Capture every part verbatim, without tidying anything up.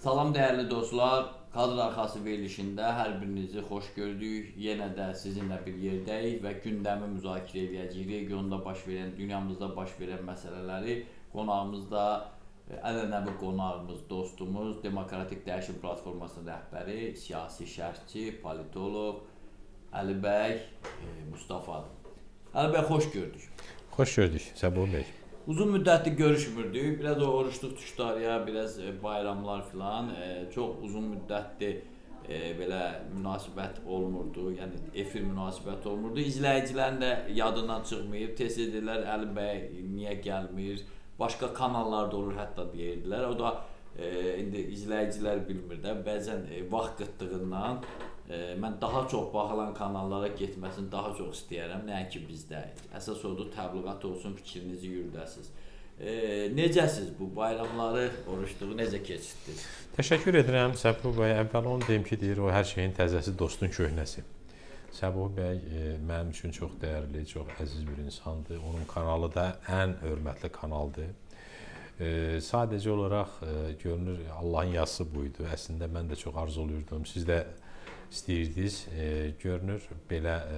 Salam dəyərli dostlar, kadr arxası verilişində hər birinizi xoş gördük. Yenə də sizinlə bir yerdəyik və gündəmi müzakirə edəcəyik. Regionda baş verən, dünyamızda baş verən məsələləri qonağımızda ənənəvi qonağımız, dostumuz, Demokratik Dəyişim Platformasının rəhbəri, siyasi şərhçi, politoloq Əli bəy Mustafadır. Əli bəy, xoş gördük. Xoş gördük, Səbuh bəy. Uzun müddətli görüşmürdük. Biraz o oruçluq tuşlarıya, biraz bayramlar filan. E, çox uzun müddətli e, belə münasibət olmurdu. Yəni efir münasibət olmurdu. İzləyicilərin də yadından çıxmayıb. Tez edirlər, Əli bəy niyə gəlmir? Başqa kanallarda olur hətta deyirdilər. O da e, indi izləyicilər bilmir də. Bəzən e, vaxt qıtlığından e, mən daha çox baxılan kanallara getməsini daha çox istəyərəm. Nəinki bizdə. Əsas odur təbliğat olsun, fikrinizi yürüdəsiniz. E, necəsiz bu bayramları, oruçluğu necə keçirdiniz? Təşəkkür edirəm Səbuh bəy. Əvvəl onu deyim ki, deyir o hər şeyin təzəsi dostun köhnəsi. Səbuh bəy e, mənim üçün çox dəyərli, çox əziz bir insandır. Onun kanalı da ən hörmətli kanaldır. E, sadəcə olaraq e, görünür Allahın yazısı buydu. Əslində mən də çox arzuluyurdum. Siz də istəyirdiniz. E, görünür belə e,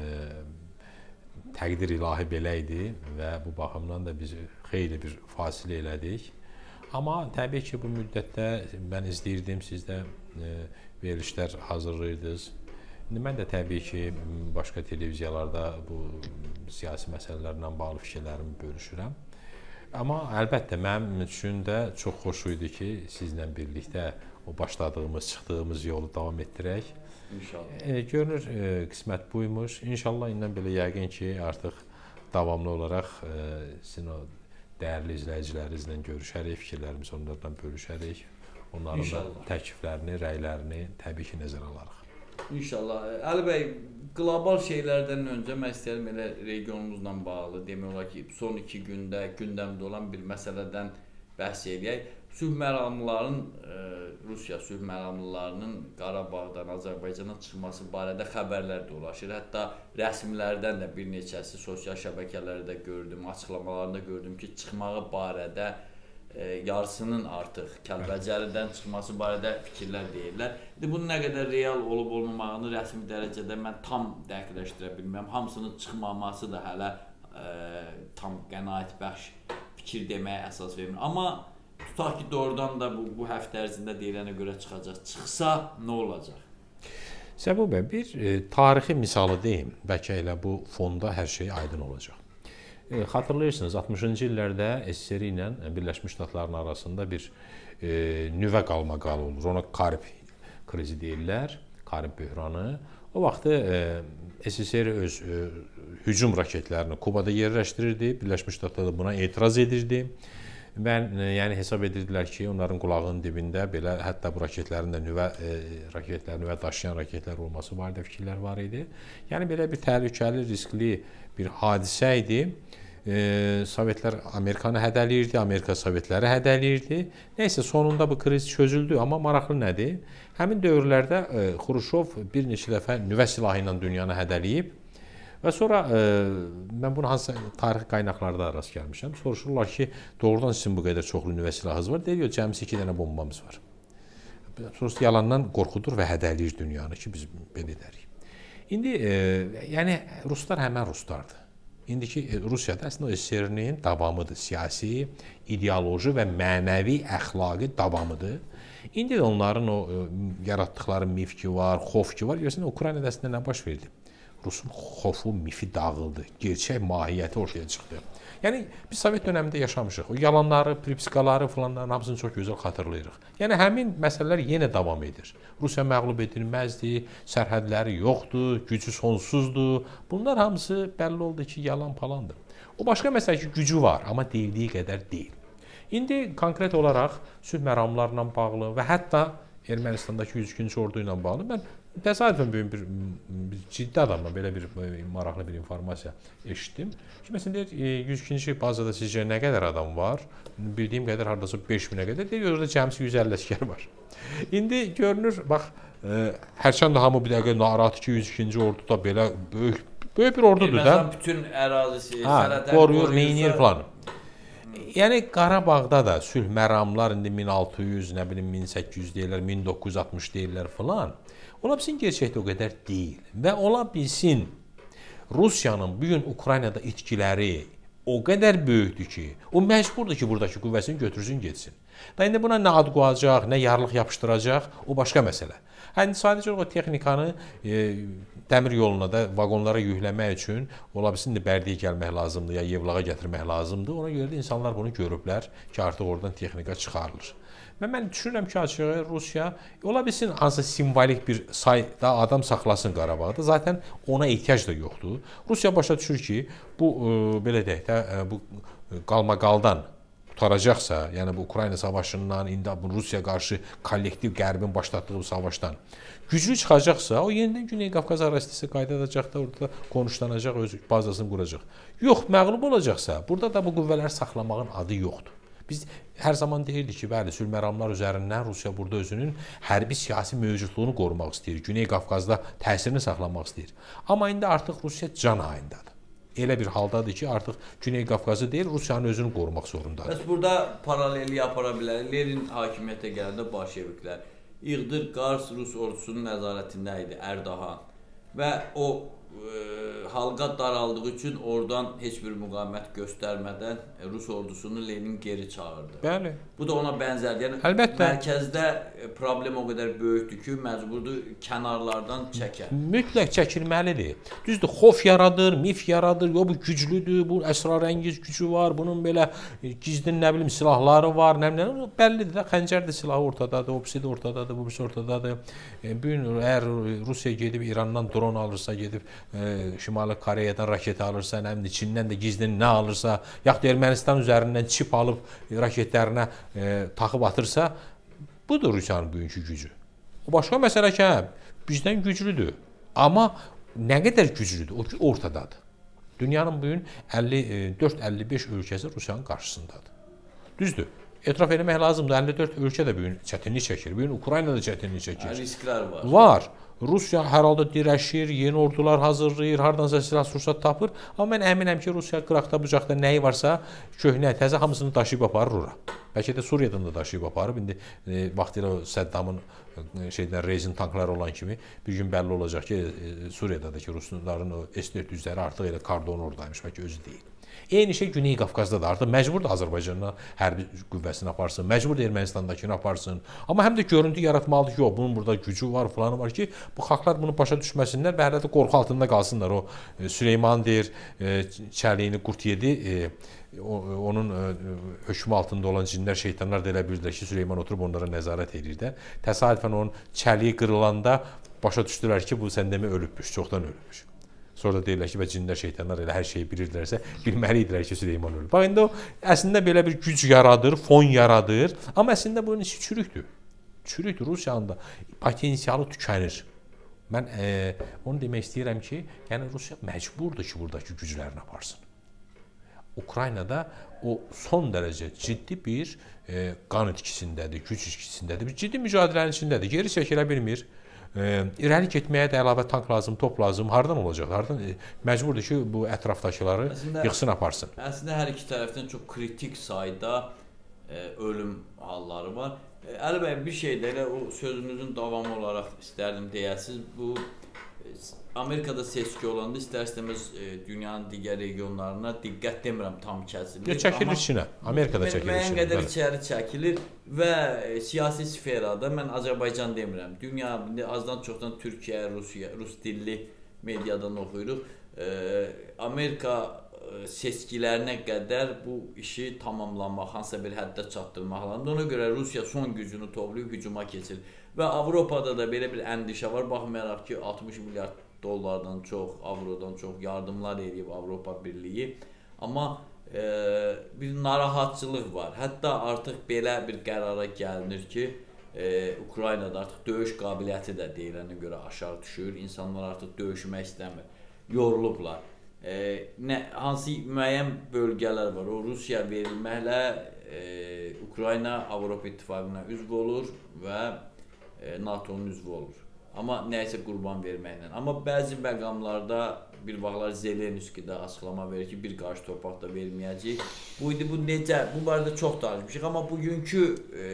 təqdir ilahi belə idi və bu baxımdan da biz xeyli bir fasilə elədik. Amma təbii ki, bu müddətdə mən izləyirdim, siz də e, verilişlər hazırlayırdınız. İndi mən də təbii ki, başqa televiziyalarda bu siyasi məsələlərlə bağlı fikirlərimi bölüşürəm. Amma əlbəttə, mənim üçün də çox xoş idi ki, sizlə birlikdə o başladığımız, çıxdığımız yolu davam etdirək. İnşallah. E, görünür, e, qismət buymuş. İnşallah, indən belə yəqin ki, artıq davamlı olaraq e, sizin o dəyərli izləyicilərinizlə görüşərik, fikirlərimizi onlardan bölüşərik. Onların İnşallah. Da təkliflərini, rəylərini təbii ki, nəzərə alarıq. İnşallah. Əli bəy, qlobal şeylərdən öncə mən istəyirəm elə regionumuzla bağlı, demək olar ki, son iki gündə gündəmdə olan bir məsələdən bəhs edək. Sülh məramlılarının, e, Rusiya sülh məramlılarının Qarabağdan, Azərbaycana çıxması barədə xəbərlər dolaşır. Hətta rəsmilərdən də bir neçəsi sosial şəbəkələrdə gördüm, açıqlamalarında gördüm ki, çıxmağı barədə e, yarısının artıq Kəlbəcəridən çıxması barədə fikirlər deyirlər. İndi bunun nə qədər real olub olmamağını rəsmi dərəcədə mən tam dəqiqləşdirə bilmirəm. Hamısının çıxmaması da hələ e, tam qənaətbəxş fikir deməyə əsas vermir. Amma tutaq ki, doğrudan da bu, bu həftə ərzində deyilənə görə çıxacaq. Çıxsa nə olacaq? Səbuh bəy, bir e, tarixi misalı deyim. Bəlkə elə bu fonda hər şey aydın olacaq. E, xatırlayırsınız, altmışıncı illərdə S S R ilə Birləşmiş Ştatların arasında bir e, nüvə qalmaqalı olur. Ona Karib krizi deyirlər, Karib böhranı. O vaxtı e, S S R öz e, hücum raketlərini Kubada yerləşdirirdi. Birləşmiş Ştatlar buna etiraz edirdi. Mən yəni hesab edirdilər ki, onların qulağının dibində belə hətta bu raketlərin də nüvə e, raketlər, nüvə daşıyan raketlər olması barədə fikirlər var idi. Yəni belə bir təhlükəli, riskli bir hadisə idi. E, Sovetlər Amerikanı hədələyirdi, Amerika Sovetləri hədələyirdi. Nəysə sonunda bu kriz çözüldü, amma maraqlı nədir? Həmin dövrlərdə e, Xruşov bir neçə dəfə nüvə silahı ilə dünyanı hədələyib. Və sonra e, mən bunu hansı tarixi qaynaqlarda rast gəlmişəm. Soruşurlar ki, doğrudan sizin bu qədər çoxlu nüvə silahınız var. Deyir, cəmisi iki dənə bombamız var. Sonra yalandan qorxudur və hədələyir dünyanı ki, biz belə edərik. İndi, e, yəni, Ruslar həmən Ruslardır. İndiki e, Rusiyada əslində o S S R-nin davamıdır. Siyasi, ideoloji və mənəvi, əxlaqi davamıdır. İndi də onların o e, yaratdıqları mif ki var, xof ki var. Görürsən, Ukraynada əslində nə baş verdi? Rusun xofu, mifi dağıldı. Gerçək mahiyyəti ortaya çıxdı. Yəni, biz Sovet dönəmində yaşamışıq. O yalanları, pripskaları falanların hamısını çox gözəl xatırlayırıq. Yəni, həmin məsələlər yenə davam edir. Rusiya məğlub edilməzdir, sərhədləri yoxdur, gücü sonsuzdur. Bunlar hamısı bəlli oldu ki, yalan palandır. O başqa məsələ ki, gücü var, amma deyildiyi qədər deyil. İndi konkret olaraq sülh məramlarla bağlı və hətta Ermənistandakı yüz ikinci ordu ilə bağlı mən təsadüfən bir, bir, bir ciddi adamla belə bir maraqlı bir informasiya eşitdim. Ki, məsələn, yüz ikinci bazada sizcə nə qədər adam var? Bildiyim qədər hardasa beş minə qədər deyir, orada cəmsi yüz əlli əsgər var. İndi görünür, bax, hərçənd də hamı bir dəqiqə narahat ki, yüz ikinci ordu da belə böyük, böyük bir ordudur da. Bütün ərazisi, sərhədləri qoruyur, neynir falan. Yəni Qarabağda da sülh məramlar indi min altı yüz, nə bilim min səkkiz yüz deyirlər, min doqquz yüz altmış deyirlər filan. Ola bilsin gerçəkdə o qədər deyil və ola bilsin Rusiyanın bu gün Ukraynada itkiləri o qədər böyükdür ki, o məcburdur ki, buradakı qüvvəsini götürsün, getsin. Və indi buna nə ad qoyacaq, nə yarlıq yapışdıracaq, o başqa məsələ. Hə, indi sadəcə o texnikanı e, dəmir yoluna da vaqonlara yükləmək üçün ola bilsin indi Bərdiyə gəlmək lazımdır, ya Yevlağa gətirmək lazımdır. Ona görə də insanlar bunu görüblər ki, artıq oradan texnika çıxarılır. Və mən düşünürəm ki, açığı Rusiya ola bilsin hansısa simvolik bir sayda adam saxlasın Qarabağda. Zaten ona ehtiyac da yoxdur. Rusiya başa düşür ki, bu e, belə deyək də e, bu qalmaqaldan tutaracaqsa, yəni bu Ukrayna savaşından, indi bu Rusiya qarşı kollektiv Qərbin başlatdığı bu savaşdan güclü çıxacaqsa, o yenidən Güney Qafqaz ərazisi qayıdacaq da orada konuşlanacaq, öz bazasını quracaq. Yox, məğlub olacaqsa, burada da bu qüvvələri saxlamağın adı yoxdur. Biz hər zaman deyirdik ki, bəli, sülh məramlar üzərindən Rusiya burada özünün hərbi siyasi mövcudluğunu qorumaq istəyir, Güney Qafqazda təsirini saxlamaq istəyir. Amma indi artıq Rusiya can ayındadır. Elə bir haldadır ki, artıq Güney Qafqazı deyil, Rusiyanın özünü qorumaq zorundadır. Bəs burada paralelliyi apara bilər. Lenin hakimiyyətə gələndə bolşeviklər, İğdır Qars Rus ordusunun nəzarətində idi Ərdoğan və o e, halqa daraldığı üçün oradan heç bir müqavimət göstərmədən Rus ordusunu Lenin geri çağırdı. Bəli. Bu da ona bənzərdir. Yəni əlbəttə mərkəzdə problem o qədər böyükdür ki, məcburdur kənarlardan çəkər. Mütləq çəkilməlidir. Düzdür, xof yaradır, mif yaradır, yo bu güclüdür, bu əsrarəngiz gücü var, bunun belə gizlin nə bilim silahları var, nə bilim, bəllidir də xəncər də silahı ortadadır, opsi də ortadadır, bu birisi ortadadır. E, bu gün əgər Rusiya gedib İrandan dron alırsa, gedib e, Şimali Koreyadan raket alırsa, nə bilim, Çindən də gizlin nə alırsa, yaxud Ermənistan üzərindən çip alıb raketlərinə e, taxıb atırsa, budur Rusiyanın bugünkü gücü. O başqa məsələ ki, hə, bizdən güclüdür. Amma nə qədər güclüdür? O ki, ortadadır. Dünyanın bugün əlli dörd əlli beş ölkəsi Rusiyanın qarşısındadır. Düzdür. Etiraf etmək lazımdır. əlli dörd ölkə də bugün çətinlik çəkir. Bugün Ukrayna da çətinlik çəkir. Risklər var. Var. Rusiya hər halda dirəşir, yeni ordular hazırlayır, hardansa silah sursat tapır. Amma mən əminəm ki, Rusiya qıraqda bucaqda nəyi varsa, köhnə, təzə hamısını daşıyıb aparır ora. Bəlkə də Suriyadan da daşıyıb aparıb. İndi e, vaxtilə Səddamın e, şeydən rezin tankları olan kimi bir gün bəlli olacaq ki, e, Suriyadakı Rusların o S dörd yüzləri artıq elə kardon oradaymış, bəlkə özü deyil. Eyni şey Güney Qafqazda da artıq məcburdur Azərbaycandan hərbi qüvvəsini aparsın, məcburdur Ermənistandakını aparsın. Amma həm də görüntü yaratmalıdır ki, o bunun burada gücü var, falanı var ki, bu xalqlar bunu başa düşməsinlər və hələ də qorxu altında qalsınlar. O e, Süleyman deyir, e, çəliyini qurt yedi, e, o, onun e, hökmü altında olan cinlər, şeytanlar da elə bildilər ki, Süleyman oturub onlara nəzarət edir də. Təsadüfən onun çəliyi qırılanda başa düşdülər ki, bu sən demə ölübmüş, çoxdan ölübmüş. Sonra da deyirlər ki, və cinlər, şeytanlar elə hər şeyi bilirlərsə, bilməli idilər ki, Süleyman ölür. Bax, indi o əslində belə bir güc yaradır, fon yaradır, amma əslində bunun içi çürükdür. Çürükdür, Rusiyanın da potensialı tükənir. Mən e, onu demək istəyirəm ki, yəni Rusiya məcburdur ki, buradakı güclərini aparsın. Ukraynada o son dərəcə ciddi bir e, qan itkisindədir, güc itkisindədir, bir ciddi mücadilənin içindədir, geri çəkilə bilmir. E, irəli getməyə də əlavə tank lazım, top lazım. Hardan olacaq? Hardan e, məcburdur ki, bu ətrafdakıları əslində, yıxsın, aparsın. Əslində hər iki tərəfdən çox kritik sayda e, ölüm halları var. E, Əli bəy, bir şey də elə o sözünüzün davamı olaraq istərdim deyəsiniz. Bu e, Amerikada seçki olanda istər-istəməz e, dünyanın digər regionlarına diqqət demirəm, tam kəsilir. Ya çəkilir içinə. Amerikada çəkilir içinə. Müəyyən qədər içəri çəkilir və e, siyasi sferada mən Azərbaycan demirəm. Dünya azdan çoxdan Türkiyə, Rusiya, rus dilli mediadan oxuyuruq. E, Amerika e, seçkilərinə qədər bu işi tamamlamaq, hansısa bir həddə çatdırmaq lazımdır. Ona görə Rusiya son gücünü toplayıb hücuma keçir. Və Avropada da belə bir əndişə var. Baxmayaraq ki, altmış milyard dollardan çox, avrodan çox yardımlar edib Avropa Birliyi. Amma e, bir narahatçılıq var. Hətta artıq belə bir qərara gəlinir ki, e, Ukraynada artıq döyüş qabiliyyəti də deyilənə görə aşağı düşür. İnsanlar artıq döyüşmək istəmir. Yorulublar. E, nə, hansı müəyyən bölgələr var. O Rusiya verilməklə e, Ukrayna Avropa İttifaqına üzv olur və e, NATO'nun üzvü olur. Amma nəyəsə qurban verməklə. Amma bəzi məqamlarda bir vaxtlar Zelenski də açıqlama verir ki, bir qarış torpaq da verməyəcək. Bu idi, bu necə? Bu barədə çox danışmışıq, amma bugünkü e,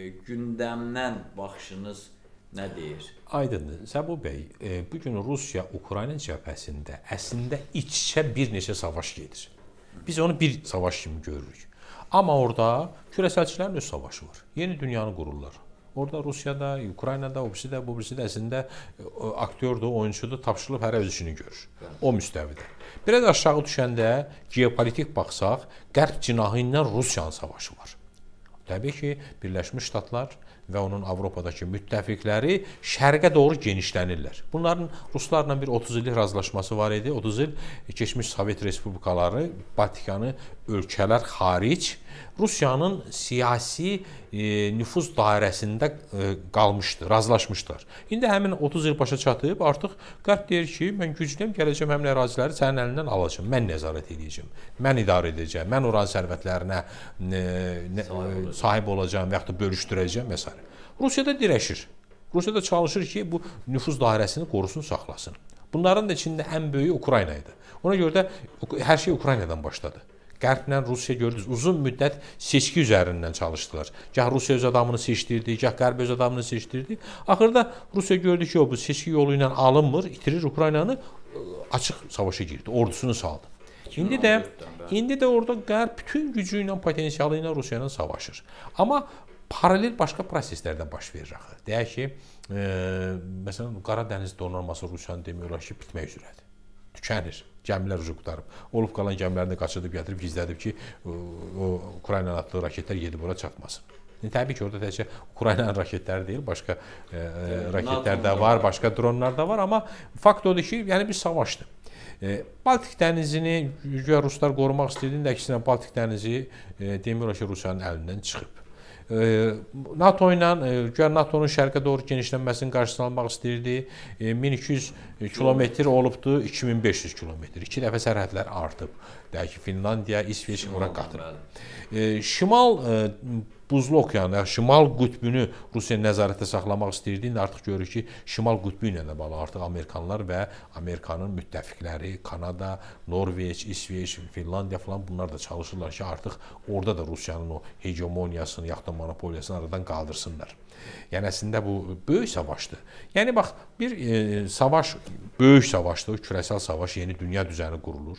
gündəmdən baxışınız nə deyir? Aydındır. Səbuh bəy, e, bu gün Rusiya-Ukrayna cəbhəsində əslində iç-içə bir neçə savaş gedir. Biz onu bir savaş kimi görürük. Amma orada küresəlçilərin öz savaşı var. Yeni dünyanı qururlar. Orada Rusiyada, Ukraynada, o birisi də, bu birisi də əslində aktyordur, oyunçudur, tapşırılıb hər öz işini görür. O müstəvidə. Biraz aşağı düşəndə geopolitik baxsaq, qərb cinahı ilə Rusiyanın savaşı var. Təbii ki, Birləşmiş Ştatlar və onun Avropadakı müttəfiqləri şərqə doğru genişlənirlər. Bunların Ruslarla bir otuz illik razılaşması var idi. otuz il keçmiş Sovet Respublikaları, Baltikanı ölkələr xaric Rusiyanın siyasi e, nüfuz dairəsində e, qalmışdı, razılaşmışlar. İndi həmin otuz il başa çatıb, artıq qərb deyir ki, mən güclüyəm, gələcəm həmin əraziləri sənin əlindən alacağım, mən nəzarət edəcəm, mən idarə edəcəm, mən oranın sərvətlərinə e, nə, e, sahib olacağım və yaxud da bölüşdürəcəm və s. Rusiyada dirəşir. Rusiyada çalışır ki, bu nüfuz dairəsini qorusun, saxlasın. Bunların da içində ən böyüyü Ukrayna idi. Ona görə də hər şey Ukraynadan başladı. Qərblə Rusiya gördünüz, uzun müddət seçki üzərindən çalışdılar. Gah Rusiya öz adamını seçdirdi, gah Qərb öz adamını seçdirdi. Axırda Rusiya gördü ki, o bu seçki yolu ilə alınmır, itirir Ukraynanı, açıq savaşa girdi, ordusunu saldı. İndi də indi də orada Qərb bütün gücü ilə, potensialı ilə Rusiya ilə savaşır. Amma paralel başqa proseslərdə baş verir axı. Deyək ki, e, məsələn, Qara Dəniz donanması Rusiyanın demək olar ki, bitmək üzrədir. Tükənir. Gəmilər ucu qutarıb. Olub qalan gəmilərini qaçırdıb, gətirib, gizlədib ki, o, o Ukraynanın atdığı raketlər gedib ora çatmasın. Yəni, təbii ki, orada təkcə Ukraynanın raketləri deyil, başqa e, e, raketlər də var, başqa dronlar da var, amma fakt odur ki, yəni bir savaşdır. E, Baltik dənizini güya Ruslar qorumaq istədiyində, əksinə Baltik dənizi e, demək olar ki, Rusiyanın əlindən çıxıb. NATO ilə, güya NATO'nun şərqə doğru genişlənməsinin qarşısını almaq istəyirdi. min iki yüz kilometr olubdu, iki min beş yüz kilometr. İki dəfə sərhədlər artıb. Deyək ki, Finlandiya, İsveç ora qatıb. Şimal buzlu okeanı, Şimal qütbünü Rusiya nəzarətdə saxlamaq istəyirdi. İndi artıq görürük ki, Şimal qütbü ilə də bağlı artıq Amerikanlar və Amerikanın müttəfiqləri, Kanada, Norveç, İsveç, Finlandiya falan bunlar da çalışırlar ki, artıq orada da Rusiyanın o hegemoniyasını, yaxud da monopoliyasını aradan qaldırsınlar. Yəni əslində bu böyük savaşdır. Yəni bax, bir e, savaş, böyük savaşdır, küresel savaş, yeni dünya düzəni qurulur.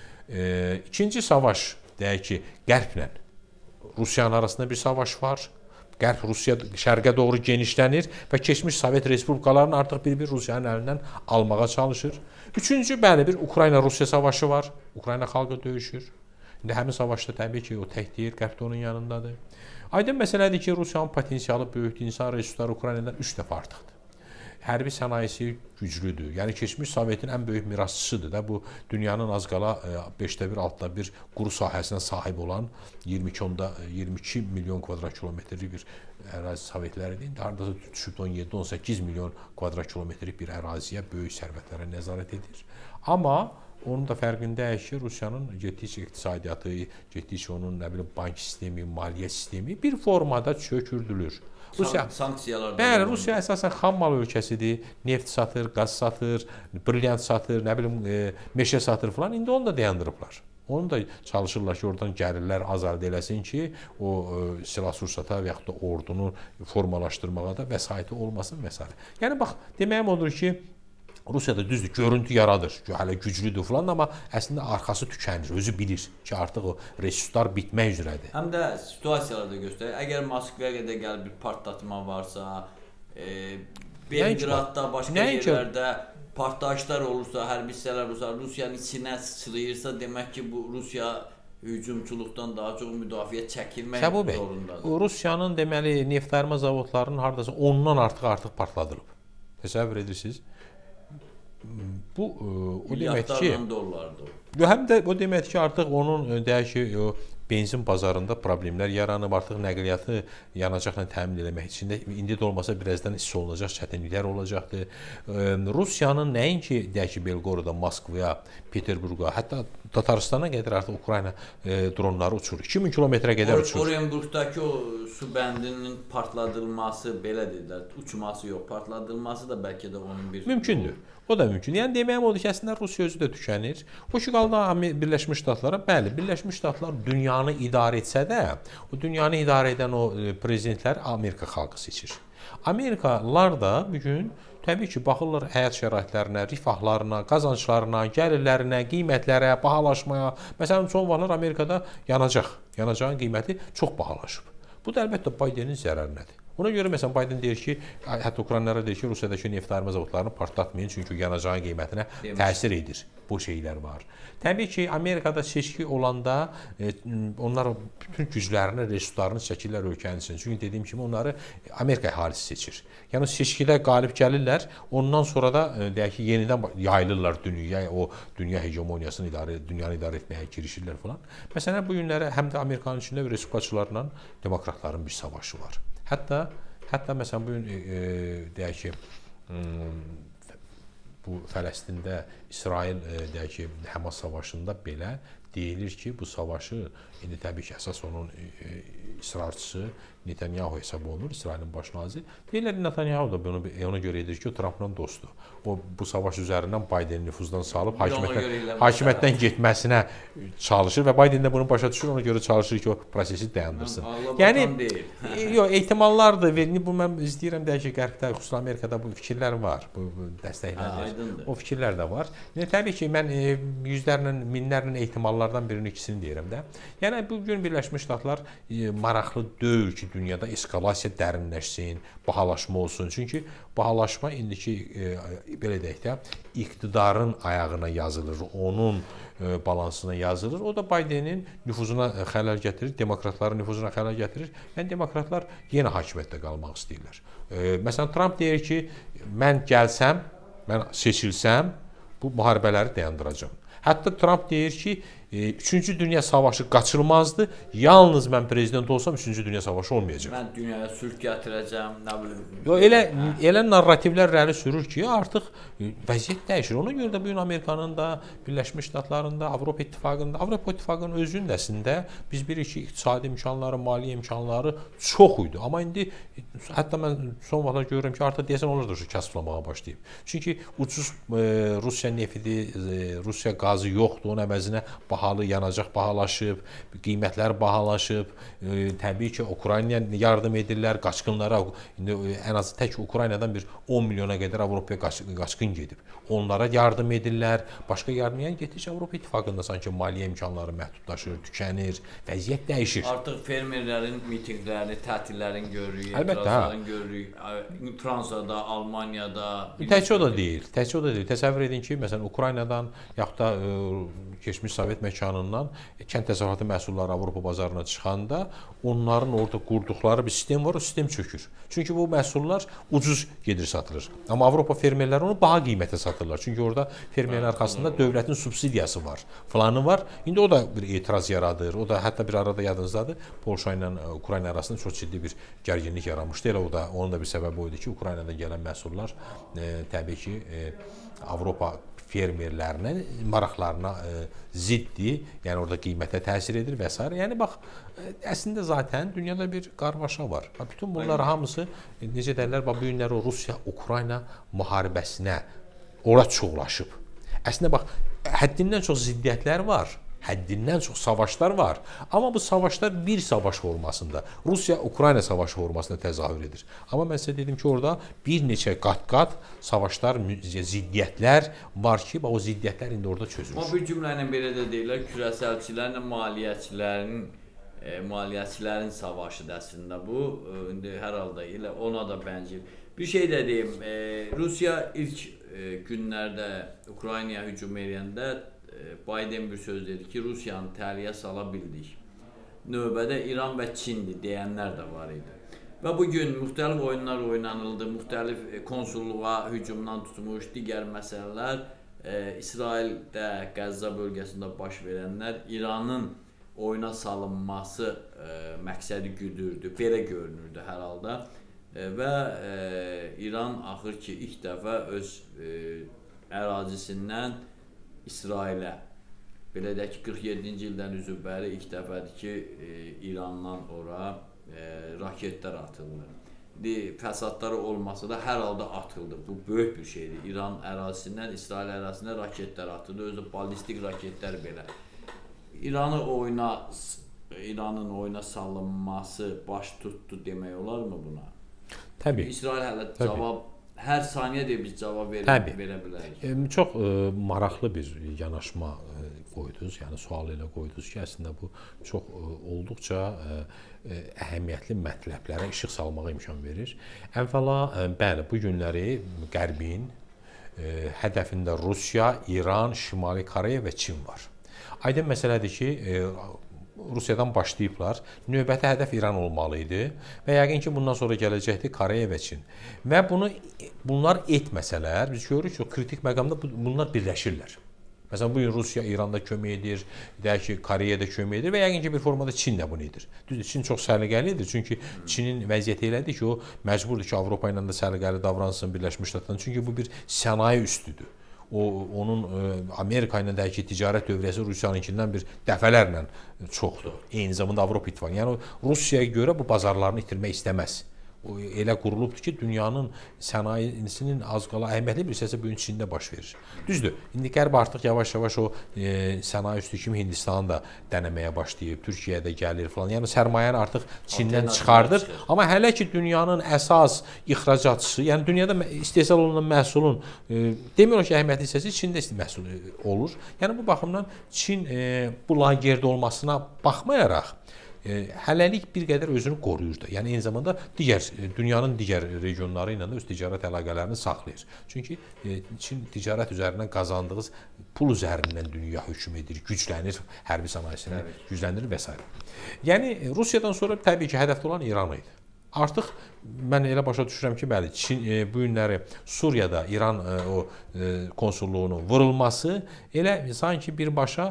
E, ikinci savaş, deyək ki, Qərblə Rusiyanın arasında bir savaş var. Qərb Rusiya şərqə doğru genişlənir və keçmiş Sovet Respublikalarını artıq bir-bir Rusiyanın əlindən almağa çalışır. Üçüncü, bəli, bir Ukrayna-Rusiya savaşı var. Ukrayna xalqı döyüşür. İndi həmin savaşda təbii ki, o tək deyil, Qərb də onun yanındadır. Aydın məsələdir ki, Rusiyanın potensialı böyükdür, insan resursları Ukraynadan üç dəfə artıqdır. Hərbi sənayesi güclüdür. Yəni keçmiş Sovetin ən böyük mirasçısıdır da. Bu dünyanın az qala beşdə bir, altıda bir quru sahəsinə sahib olan iyirmi iki onda iyirmi iki milyon kvadrat kilometrlik bir ərazi Sovetləridir. İndi hardasa düşüb on yeddi on səkkiz milyon kvadrat kilometrlik bir əraziyə, böyük sərvətlərə nəzarət edir. Amma onun da fərqindəyik ki, Rusiyanın getdikcə iqtisadiyyatı, getdikcə onun nə bilim bank sistemi, maliyyə sistemi bir formada çökürdülür. Rusiya sanksiyalar. Bəli, Rusiya əsasən xam mal ölkəsidir. Neft satır, qaz satır, brilyant satır, nə bilim, e, meşə satır falan. İndi onu da dayandırıblar. Onu da çalışırlar ki, oradan gəlirlər azad eləsin ki, o e, silah-sursata və yaxud da ordunu formalaşdırmağa da vəsaiti olmasın və s. Yəni bax, deməyim odur ki, Rusiyada düzdür, görüntü yaradır, hələ güclüdür falan, amma əslində arxası tükənir, özü bilir ki, artıq o resurslar bitmək üzrədir. Həm də situasiyalar da göstərir. Əgər Moskvaya qədər gəlib bir partlatma varsa, e, Belgradda, başqa yerlərdə partlayışlar olursa, hərbi hissələr olursa, Rusiyanın içinə sıçrayırsa, demək ki, bu Rusiya hücumçuluqdan daha çox müdafiə çəkilmək zorundadır. Rusiyanın deməli neftayırma zavodlarının hardasa ondan artıq artıq partladılıb. Təsəvvür edirsiniz? Bu o demək ki, həm də o demək ki, artıq onun deyək ki, o benzin bazarında problemlər yaranıb, artıq nəqliyyatı yanacaqla təmin etmək üçün də indi də olmasa birazdan hiss olunacaq çətinliklər olacaqdır. Rusiyanın nəinki deyək ki, Belqorada, Moskvaya, Peterburqa, hətta Tataristana qədər artıq Ukrayna e, dronları uçur. iki min kilometrə qədər uçur. Orenburgdakı o su bəndinin partladılması, belə deyirlər, uçması yox, partladılması da bəlkə də onun bir... Mümkündür. O da mümkün. Yəni deməyim odur ki, əslində Rusiya özü də tükənir. O ki qaldı Birləşmiş Ştatlara. Bəli, Birləşmiş Ştatlar dünyanı idarə etsə də, o dünyanı idarə edən o prezidentlər Amerika xalqı seçir. Amerikalılar da bu gün təbii ki, baxırlar həyat şəraitlərinə, rifahlarına, qazanclarına, gəlirlərinə, qiymətlərə, bahalaşmaya. Məsələn, son vaxtlar Amerikada yanacaq, yanacağın qiyməti çox bahalaşıb. Bu da əlbəttə Bidenin zərərinədir. Ona görə məsələn Biden deyir ki, hətta Ukraynlara deyir ki, Rusiyadakı neft ayırma zavodlarını partlatmayın, çünki yanacağın qiymətinə Demiş. təsir edir. Bu şeylər var. Təbii ki, Amerikada seçki olanda e, onlar bütün güclərini, resurslarını çəkirlər ölkənin üçün. Çünki dediyim kimi onları Amerika əhalisi seçir. Yəni seçkidə qalib gəlirlər, ondan sonra da e, deyək ki, yenidən yayılırlar dünyaya, o dünya hegemoniyasını idarə, dünyanı idarə etməyə girişirlər falan. Məsələn, bu günləri həm də Amerikanın içində respublikaçılarla demokratların bir savaşı var. Hətta hətta məsələn bu gün e, deyək ki, bu Fələstində İsrail e, deyək ki, Həmas savaşında belə deyilir ki, bu savaşı indi təbii ki, əsas onun e, israrçısı Netanyahu hesab olunur, İsrailin baş naziri. Deyirlər Netanyahu da bunu ona görə edir ki, o Trumpla dostdur. O bu savaş üzərindən Bidenin nüfuzdan salıb hakimiyyətdən, hakimiyyətdən getməsinə çalışır və Biden də bunu başa düşür, ona görə çalışır ki, o prosesi dayandırsın. Yəni yox, ehtimallardır. Bu mən izləyirəm deyək ki, Qərbdə, xüsusən Amerikada bu fikirlər var, bu, bu dəstəklənir. O fikirlər də var. Yəni təbii ki, mən e, yüzlərlə, minlərlə ehtimallardan birini, ikisini deyirəm də. Yəni bu gün Birləşmiş Ştatlar e, maraqlı deyil ki, dünyada eskalasiya dərinləşsin, bahalaşma olsun. Çünki bahalaşma indiki e, belə deyək də iqtidarın ayağına yazılır, onun e, balansına yazılır. O da Bidenin nüfuzuna xələl gətirir, demokratların nüfuzuna xələl gətirir. Yəni demokratlar yenə hakimiyyətdə qalmaq istəyirlər. E, məsələn Trump deyir ki, mən gəlsəm, mən seçilsəm, bu müharibələri dayandıracağam. Hətta Trump deyir ki, üçüncü Dünya Savaşı qaçılmazdı. Yalnız mən prezident olsam üçüncü Dünya Savaşı olmayacaq. Mən dünyaya sülh gətirəcəm, nə bilim. Yo, elə hə. elə narrativlər irəli sürür ki, artıq vəziyyət dəyişir. Ona görə də bu gün Amerikanın da, Birləşmiş Ştatların da, Avropa İttifaqının da, Avropa İttifaqının özünün əslində biz bilirik ki, iqtisadi imkanları, maliyyə imkanları çox idi. Amma indi hətta mən son vaxtlar görürəm ki, artıq deyəsən onlar da şu kasıflamağa başlayıb. Çünki ucuz e, Rusiya nefti, e, Rusiya qazı yoxdur, onun əvəzinə bahalı yanacaq bahalaşıb, qiymətlər bahalaşıb. E, təbii ki, Ukraynaya yardım edirlər, qaçqınlara. İndi ən azı tək Ukraynadan bir on milyona qədər Avropaya qaç, qaçqın gedib. Onlara yardım edirlər. Başqa yardım yəni getdikcə Avropa İttifaqında sanki maliyyə imkanları məhdudlaşır, tükənir, vəziyyət dəyişir. Artıq fermerlərin mitinqlərini, tətillərini görürük, əlbəttə, etirazlarını görürük. Fransada, Almaniyada. Təkcə o da deyil. Təkcə o da deyil. Təsəvvür edin ki, məsələn Ukraynadan yaxud da e, keçmiş Sovet məkanından kənd təsərrüfatı məhsulları Avropa bazarına çıxanda onların orada qurduqları bir sistem var, o sistem çökür. Çünki bu məhsullar ucuz gedir satılır. Amma Avropa fermerləri onu baha qiymətə satırlar. Çünki orada fermerin arxasında dövlətin subsidiyası var, falanı var. İndi o da bir etiraz yaradır. O da hətta bir arada yadınızdadır, Polşa ilə Ukrayna arasında çox ciddi bir gərginlik yaranmışdı. Elə o da onun da bir səbəbi o idi ki, Ukraynadan gələn məhsullar e, təbii ki, e, Avropa fermerlərinə, maraqlarına e, ziddir, yəni orada qiymətə təsir edir və s. Yəni bax, əslində zaten dünyada bir qarmaşa var. Bütün bunlar hamısı necə deyirlər, bax bu günlər o Rusiya-Ukrayna müharibəsinə ora çoğulaşıb. Əslində bax, həddindən çox ziddiyyətlər var. Həddindən çox savaşlar var. Amma bu savaşlar bir savaş formasında, Rusiya-Ukrayna savaşı formasında təzahür edir. Amma mən sizə dedim ki, orada bir neçə qat-qat savaşlar, ziddiyyətlər var ki, o ziddiyyətlər indi orada çözülür. Amma bir cümlə ilə belə də deyirlər, kürəsəlçilərlə maliyyəçilərin, e, maliyyəçilərin savaşıdır əslində bu. E, indi hər halda elə ona da bənzəyir. Bir şey də deyim, e, Rusiya ilk e, günlərdə Ukraynaya hücum edəndə Biden bir söz dedi ki, Rusiyanı təliyə sala bildik. Növbədə İran və Çindir deyənlər də var idi. Və bugün müxtəlif oyunlar oynanıldı, müxtəlif konsulluğa hücumdan tutmuş, digər məsələlər, e, İsraildə, Qəzza bölgəsində baş verənlər İranın oyuna salınması e, məqsədi güdürdü, belə görünürdü hər halda. E, və e, İran axır ki, ilk dəfə öz e, ərazisindən İsrailə, belə deyək ki, qırx yeddinci ildən üzü bəri ilk dəfədir ki, e, İrandan ora e, raketlər atılır. fəsadları olmasa da hər halda atıldı. Bu böyük bir şeydir. İran ərazisindən, İsrail ərazisindən raketlər atıldı. Özü ballistik raketlər belə. İranı oyuna İranın oyuna salınması baş tutdu demək olarmı buna? Təbii. İsrail hələ cavab, hər saniyə deyə biz cavab verə, verə bilərik. E, çox e, maraqlı bir yanaşma e, qoydunuz, yəni sual elə qoydunuz ki, əslində bu çox e, olduqca e, e, əhəmiyyətli mətləblərə işıq salmağa imkan verir. Əvvəla, e, bəli, bu günləri Qərbin e, hədəfində Rusiya, İran, Şimali Koreya və Çin var. Aydın məsələdir ki, e, Rusiyadan başlayıblar. Növbəti hədəf İran olmalı idi və yəqin ki, bundan sonra gələcəkdir Koreya və Çin. Və bunu bunlar etməsələr, biz görürük ki, kritik məqamda bunlar birləşirlər. Məsələn, bu gün Rusiya İranda kömək edir, deyək ki, Koreyada kömək edir və yəqin ki, bir formada Çin də bunu edir. Düzdür, Çin çox səliqəlidir, çünki Çinin vəziyyəti elədir ki, o məcburdur ki, Avropa ilə də səliqəli davransın, Birləşmiş Ştatlarla, çünki bu bir sənaye üstüdür. O, onun e, Amerika ilə dəki ticarət dövrəsi Rusiyanınkindən bir dəfələrlə çoxdur. Eyni zamanda Avropa İttifaqı. Yəni, Rusiyaya görə bu bazarlarını itirmək istəməz. O, elə qurulubdur ki, dünyanın sənayesinin az qala əhəmiyyətli bir hissəsi bu gün Çində baş verir. Düzdür, indi Qərb artıq yavaş-yavaş o e, sənaye üstü kimi Hindistanı da dənəməyə başlayıb, Türkiyəyə də gəlir falan. Yəni, sərmayəni artıq Çindən çıxardır. Amma hələ ki, dünyanın əsas ixracatçısı, yəni dünyada istehsal olunan məhsulun e, demiyor ki, əhəmiyyətli hissəsi Çində məhsul olur. Yəni, bu baxımdan Çin e, bu lagerdə olmasına baxmayaraq, hələlik bir qədər özünü qoruyur da. Yəni, eyni zamanda digər, dünyanın digər regionları ilə də öz ticarət əlaqələrini saxlayır. Çünki Çin ticarət üzərindən qazandığı pul üzərindən dünya hökm edir, güclənir, hərbi sənayesini gücləndirir və s. Yəni, Rusiyadan sonra təbii ki, hədəfdə olan İran idi. Artıq mən elə başa düşürəm ki, bəli, Çin, bu günləri Suriyada İran o konsulluğunun vurulması elə sanki birbaşa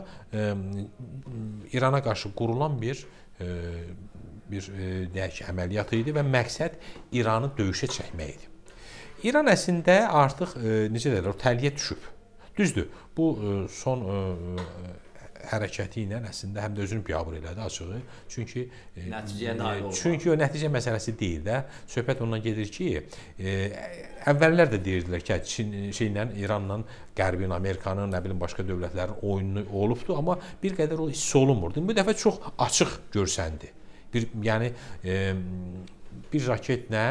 İrana qarşı qurulan bir bir deyək ki, əməliyyat idi və məqsəd İranı döyüşə çəkmək idi. İran əslində artıq, necə deyirlər, təliyə düşüb. Düzdür, bu son hərəkəti ilə əslində həm də özünü biabır elədi açığı. Çünki nəticəyə nail olmaq. Çünki o nəticə məsələsi deyil də. Söhbət ondan gedir ki, əvvəllər də deyirdilər ki, Çin şeylə, İranla Qərbin, Amerikanın, nə bilim başqa dövlətlərin oyunu olubdu, amma bir qədər o hiss olunmurdu. Bu dəfə çox açıq görsəndi. Bir, yəni bir raketlə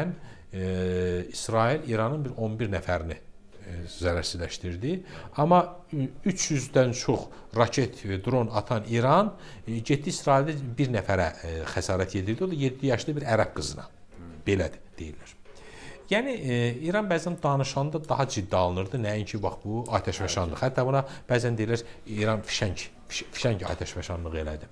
İsrail İranın bir on bir nəfərini zərərsizləşdirdi. Amma üç yüzdən çox raket, dron atan İran getdi İsraildə bir nəfərə xəsarət yedirdi. O da yeddi yaşlı bir ərəb qızına. Belədir, deyirlər. Yəni, İran bəzən danışanda daha ciddi alınırdı. Nəinki, bax, bu atəşfəşanlıq. Hətta buna bəzən deyirlər, İran fişəng, fişəng atəşfəşanlıq elədi.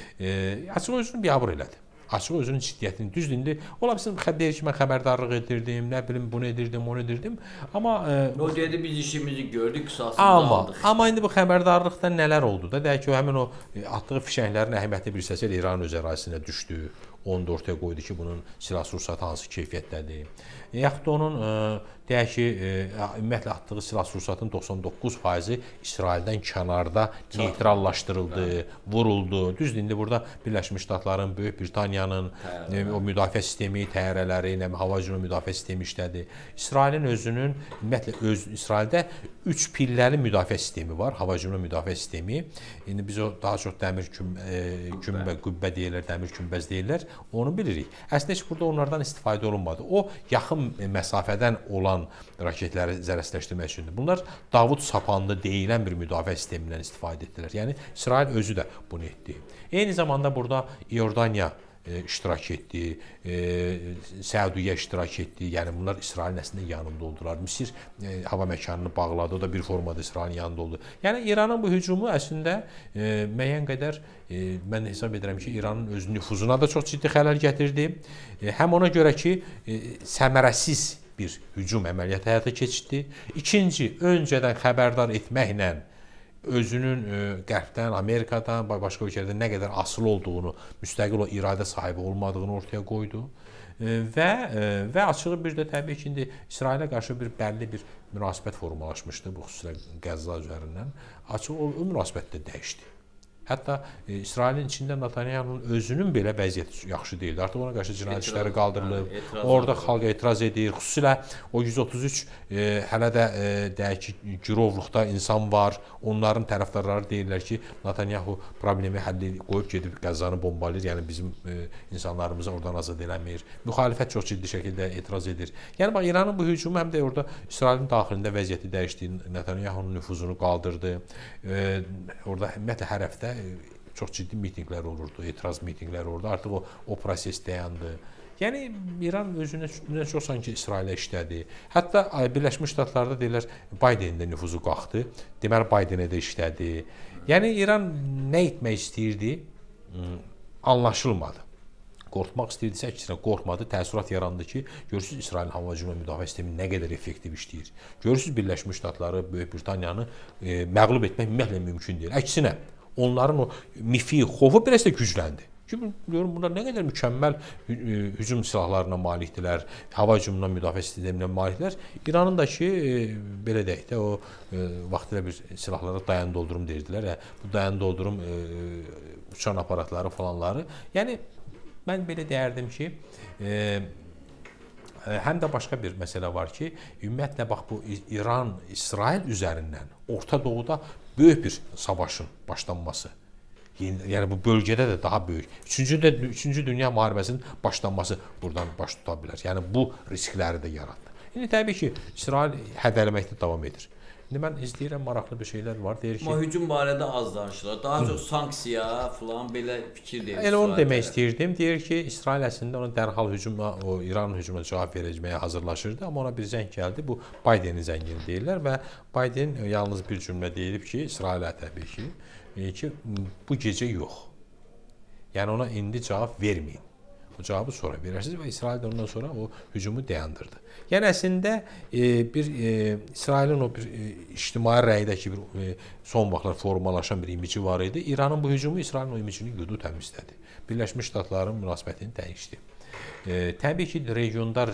Açıq özünü biabır elədi. Açıq özünün ciddiyyətini, düzdür, indi ola bilsin, deyir ki, mən xəbərdarlıq edirdim, nə bilim, bunu edirdim, onu edirdim, amma... O dedi, biz işimizi gördük, qısasını amma, aldıq. Amma indi bu xəbərdarlıqda nələr oldu da, deyək ki, o həmin o atdığı fişənglərin əhəmiyyətli bir hissəsi İranın öz ərazisinə düşdü, onu da ortaya qoydu ki, bunun silah-sursatı hansı keyfiyyətdədir. Yaxud da onun, deyək ki, ümumiyyətlə atdığı silah-sursatın doxsan doqquz faizi İsraildən kənarda neytrallaşdırıldı, vuruldu. Düzdür, indi burada Birləşmiş Ştatların, Böyük Britaniyanın o müdafiə sistemi, təyyarələri, hava hücumu müdafiə sistemi işlədi. İsrailin özünün, ümumiyyətlə, öz, İsraildə üç pilləli müdafiə sistemi var, hava hücumu müdafiə sistemi. İndi biz o daha çox dəmir kümbə, qübbə deyirlər, dəmir kümbəz deyirlər. Onu bilirik. Əslində heç burada onlardan istifadə olunmadı. O, yaxın məsafədən olan raketləri zərərsizləşdirmək üçündür. Bunlar Davud sapanlı deyilən bir müdafiə sistemindən istifadə etdilər. Yəni, İsrail özü də bunu etdi. Eyni zamanda burada İordaniya iştirak etdi, Səudiyyə iştirak etdi. Yəni, bunlar İsrailin əslində yanında oldular. Misir hava məkanını bağladı, o da bir formada İsrailin yanında oldu. Yəni, İranın bu hücumu əslində müəyyən qədər, mən hesab edirəm ki, İranın öz nüfuzuna da çox ciddi xələl gətirdi. Həm ona görə ki, səmərəsiz bir hücum əməliyyatı həyata keçirdi. İkinci, öncədən xəbərdar etməklə özünün Qərbdən, Amerikadan, başqa ölkələrdən nə qədər asılı olduğunu, müstəqil o iradə sahibi olmadığını ortaya qoydu. Və, və açığı bir də təbii ki, indi İsrailə qarşı bir bəlli bir münasibət formalaşmışdı, bu xüsusilə Qəzza üzərindən. Açıq o, o münasibət də dəyişdi. Hətta e, İsrailin içində Netanyahunun özünün belə vəziyyəti yaxşı deyildi. Artıq ona qarşı cinayət işləri qaldırılıb. Yəni, orada xalq etiraz edir. Xüsusilə o yüz otuz üç e, hələ də e, deyək ki, girovluqda insan var. Onların tərəfdarları deyirlər ki, Netanyahu problemi həll edib, qoyub gedib Qəzzanı bombalayır. Yəni bizim e, insanlarımızı oradan azad eləmir. Müxalifət çox ciddi şəkildə etiraz edir. Yəni bax İranın bu hücumu həm də orada İsrailin daxilində vəziyyəti dəyişdi. Netanyahunun nüfuzunu qaldırdı. E, orada ümumiyyətlə hər həftə çox ciddi mitinqlər olurdu, etiraz mitinqləri olurdu. Artıq o, o proses dayandı. Yəni İran özünə çox sanki İsrailə işlədi. Hətta Birləşmiş Ştatlarda deyirlər Baydenin də nüfuzu qalxdı. Deməli Baydenə də işlədi. Yəni İran nə etmək istəyirdi? Anlaşılmadı. Qorxmaq istəyirdisə, əksinə qorxmadı. Təəssürat yarandı ki, görürsüz İsrailin hava hücumu müdafiə sistemi nə qədər effektiv işləyir. Görürsüz Birləşmiş Ştatları, Böyük Britaniyanı e, məğlub etmək ümumiyyətlə mümkün deyil. Əksinə onların o mifi, xofu biraz da gücləndi. Ki, görün bunlar nə qədər mükəmməl hücum silahlarına malikdirlər, hava hücumundan müdafiə sisteminə malikdirlər. İranın da ki, belə deyək də, o vaxtilə bir silahlara dayan doldurum deyirdilər. Hə, bu dayan doldurum e, uçan aparatları falanları. Yəni, mən belə deyərdim ki, e, həm də başqa bir məsələ var ki, ümumiyyətlə, bax, bu İran, İsrail üzərindən Orta Doğuda böyük bir savaşın başlanması. Yəni bu bölgədə də daha böyük. Üçüncü, də, üçüncü Dünya müharibəsinin başlanması buradan baş tuta bilər. Yəni bu riskləri də yaratdı. İndi təbii ki, İsrail hədələməkdə davam edir. İndi mən izləyirəm, maraqlı bir şeylər var. Deyir ki, amma hücum barədə az danışırlar. Daha çox sanksiya falan belə fikir deyir. Elə onu demək istəyirdim. Deyir ki, İsrail əslində ona dərhal hücuma, o İranın hücumuna cavab verəcməyə hazırlaşırdı, amma ona bir zəng gəldi. Bu Baydenin zəngini deyirlər və Bayden yalnız bir cümlə deyib ki, İsrailə təbii ki, ki bu gecə yox. Yəni ona indi cavab verməyin. O cavabı sonra verərsiniz və İsrail də ondan sonra o hücumu dayandırdı. Yəni əslində e, bir e, İsrailin o bir e, ictimai rəydəki bir e, son vaxtlar formalaşan bir imici var idi. İranın bu hücumu İsrailin o imicini yudu təmizlədi. Birləşmiş Ştatların münasibətini dəyişdi. E, təbii ki, regionda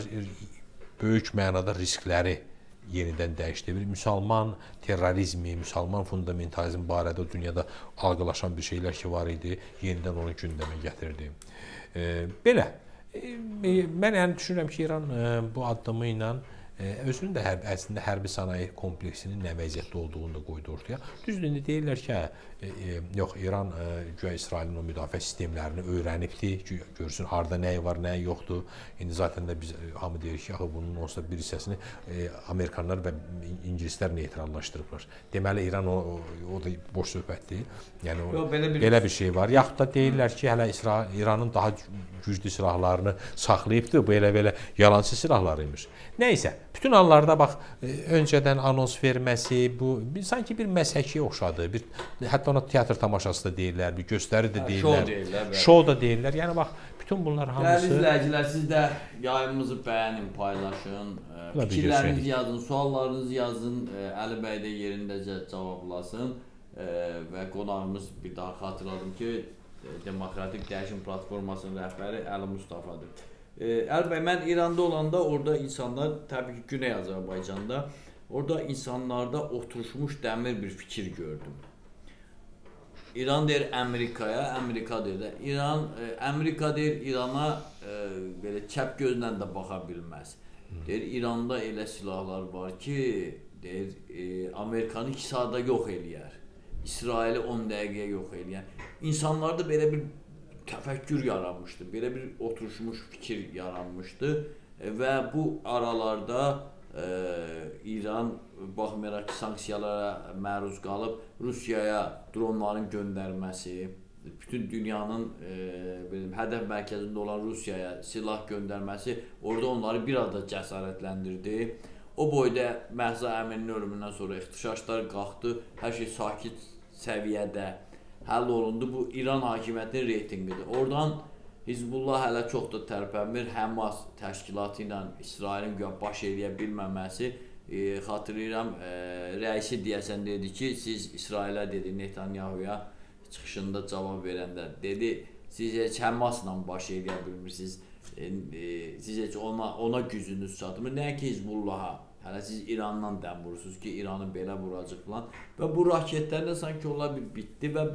böyük mənada riskləri yenidən dəyişdi. Bir müsəlman terrorizmi, müsəlman fundamentalizmi barədə dünyada algılaşan bir şeylər ki var idi, yenidən onu gündəmə gətirdi. E, belə. E, mən yəni düşünürəm ki, İran e, bu addımı ilə e, özünün də hər, əslində hərbi sənaye kompleksinin nə vəziyyətdə olduğunu da qoydu ortaya. Düzdür, indi deyirlər ki, e, e, yox, İran e, güya İsrailin o müdafiə sistemlərini öyrənibdi, görsün harda nəyi var, nəyi yoxdur. İndi zaten də biz e, hamı deyir ki, axı bunun olsa bir hissəsini e, Amerikanlar və İngilislər neytrallaşdırıblar. Deməli İran o, o, o da boş söhbətdir. Yəni o, Yo, belə, bir... belə bir şey var. Yaxud da deyirlər ki, hələ İsrail İranın daha güclü silahlarını saxlayıbdı. Bu elə-belə yalancı silahlarıymış. Nəysə, bütün hallarda bax, öncədən anons verməsi, bu sanki bir məsəkiyə oxşadı. Bir, hətta ona teatr tamaşası da deyirlər, bir göstəri də deyirlər. Şou deyirlər. Şou da deyirlər. Yəni bax, bütün bunlar hamısı... Dəyərli izləyicilər, siz də yayımımızı bəyənin, paylaşın, fikirlərinizi yazın, suallarınızı yazın, Əli bəy də yerindəcə cavablasın və qonağımız bir daha xatırladım ki, Demokratik Dəyişim Platformasının rəhbəri Əli Mustafadır. Əli bəy, mən İranda olanda orada insanlar, təbii ki, Güney Azərbaycanda, orada insanlarda oturuşmuş dəmir bir fikir gördüm. İran deyir Amerikaya, Amerika deyir də İran, Amerika deyir İrana belə çəp gözlə də baxa bilməz. Deyir İranda elə silahlar var ki, deyir Amerikanı iki saata yox eləyər. İsraili on dəqiqəyə yox eləyən. İnsanlarda belə bir təfəkkür yaranmışdı, belə bir oturuşmuş fikir yaranmışdı və bu aralarda e, İran baxmayaraq ki, sanksiyalara məruz qalıb Rusiyaya dronların göndərməsi, bütün dünyanın e, benim, hədəf mərkəzində olan Rusiyaya silah göndərməsi orada onları biraz da cəsarətləndirdi. O boyda Məhsa Əmininin ölümündən sonra ixtişaşlar qalxdı, hər şey sakit səviyyədə həll olundu. Bu İran hakimiyyətinin reytinqidir. Oradan Hizbullah hələ çox da tərpənmir. Həmas təşkilatı ilə İsrailin baş eləyə bilməməsi, e, xatırlayıram, e, rəisi deyəsən dedi ki, siz İsrailə dedi, Netanyahuya çıxışında cavab verəndə dedi, siz heç Həmasla baş eləyə bilmirsiniz, e, e, siz heç ona, ona gücünüz çatmır, nə ki Hizbullaha. Hələ siz İrandan dəm vurursunuz ki, İranı belə vuracaq falan. Və bu raketlərlə sanki onlar bir bitdi və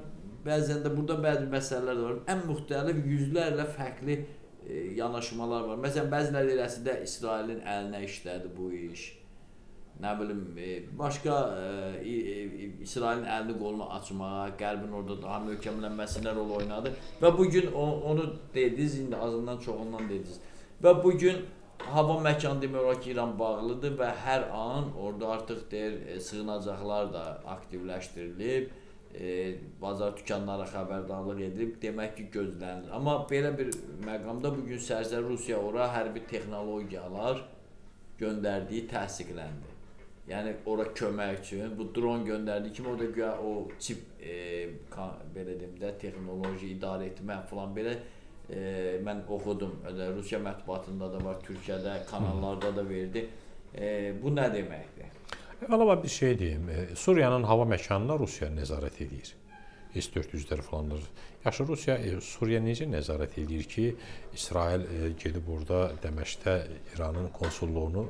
bəzən də burada bəzi məsələlər də var. Ən müxtəlif yüzlərlə fərqli e, yanaşmalar var. Məsələn, bəziləri eləsində İsrailin əlinə işlədi bu iş. Nə bilim, e, başqa e, e, İsrailin əlini qolunu açmağa, Qərbin orada daha möhkəmlənməsinə rol oynadı və bu gün onu dediniz, indi azından çoxundan dediniz. Və bu gün hava məkan demək olar ki, İran bağlıdır və hər an orada artıq deyir, e, sığınacaqlar da aktivləşdirilib, e, bazar dükanlara xəbərdarlıq edilib, demək ki, gözlənilir. Amma belə bir məqamda bugün sərsən Rusiya ora hərbi texnologiyalar göndərdiyi təsdiqləndi. Yəni ora kömək üçün bu dron göndərdiyi kimi orada güya o çip e, belə deyim də texnoloji idarə etmə falan belə e, mən oxudum. Rusiya mətbuatında da var, Türkiyədə kanallarda da verdi. E, bu nə deməkdir? Əvvəla bir şey deyim. Suriyanın hava məkanına Rusiya nəzarət edir. S dörd yüzlər falandır. Yaxşı, Rusiya e, Suriya necə nəzarət edir ki, İsrail e, gedib orada Dəməşqdə İranın konsulluğunu